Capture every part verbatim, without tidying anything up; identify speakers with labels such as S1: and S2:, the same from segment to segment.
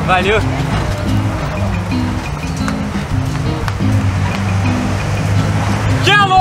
S1: Valeu. Gelo!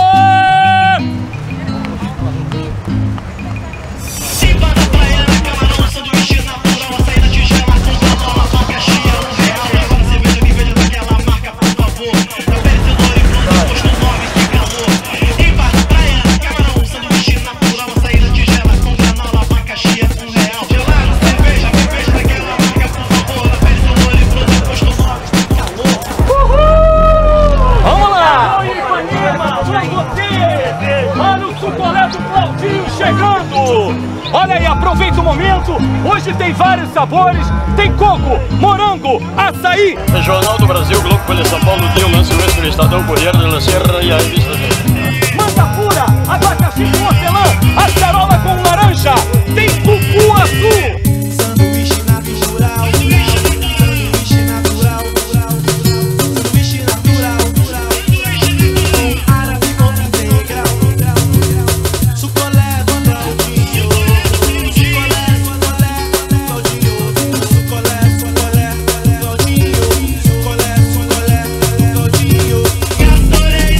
S2: Simba da praia, na camarão, sanduíche natural, açaí na tigela, com granola, abacaxi, é um real. E agora cerveja, me veja daquela marca, por favor. Na pele, cenoura e bronze, posto nove, que calor. Simba da praia, na camarão, sanduíche natural, açaí na tigela, com granola, abacaxi, é um real. Gelado, cerveja, me veja daquela marca, por favor. Na pele, cenoura e bronze, posto nove, que calor.
S1: Uhul! Vamos lá!
S3: Oi, Ipanema, pra você! Olha o sucolé do Claudinho chegando! Olha aí, aproveita o momento! Hoje tem vários sabores, tem coco, morango, açaí!
S4: Jornal do Brasil, Globo, Folha São Paulo, Dia, Lance Oeste, do Estadão, Correio da Serra e a revista dele.
S3: Manga pura, abacaxi com hortelã, acerola com laranja, tem cucu azul!
S2: Sanduíche natural, sanduíche natural, sanduíche natural, com árabe com integral, sucolé do Claudinho, sucolé, sucolé do Claudinho, sucolé, sucolé do Claudinho, sucolé, sucolé do Claudinho. Gatorade,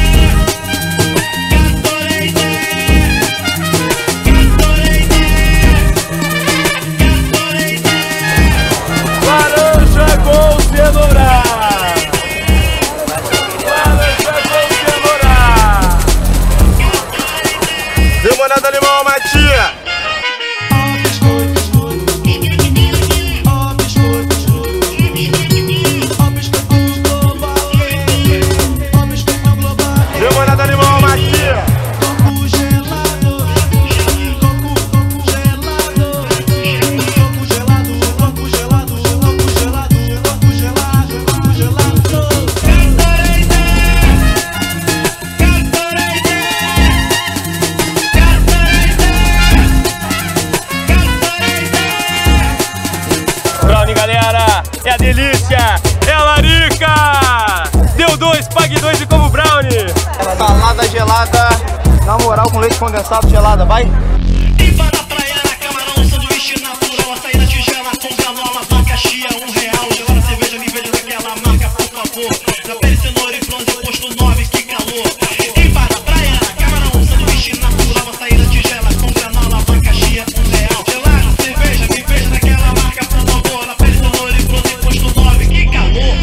S2: Gatorade, Gatorade.
S3: Laranja com cenoura! Laranja com cenoura!
S4: Limonada, limão, matia!
S2: Ó biscoito, ó biscoito, ó biscoito global, ó biscoito global.
S4: Limonada, limão, matia!
S2: Coco gelado, coco, coco gelado, coco gelado, coco gelado, coco gelado, coco gelado, coco gelado. Gatorade, Gatorade, Gatorade.
S3: Brownie, galera, é a delícia, é a larica! Deu dois, pague dois e como brownie!
S5: Salada gelada, na moral, com leite condensado gelada, vai?
S2: Simba da praia, na camarão, sanduíche natural, açaí na tigela, com granola, abacaxi, é um real. Gelada, cerveja, me veja daquela marca, por favor. Na pele, cenoura e bronze, posto nove, que calor. Simba da praia, na camarão, sanduíche natural, açaí na tigela, com granola, abacaxi, é um real. Gelada, cerveja, me veja daquela marca, por favor. Na pele, cenoura e bronze, posto nove, que calor.